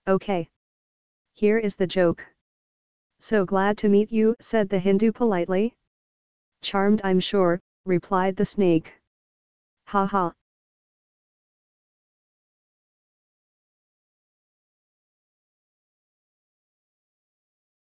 Okay. Here is the joke. So glad to meet you, said the Hindu politely. Charmed, I'm sure, replied the snake. Ha ha.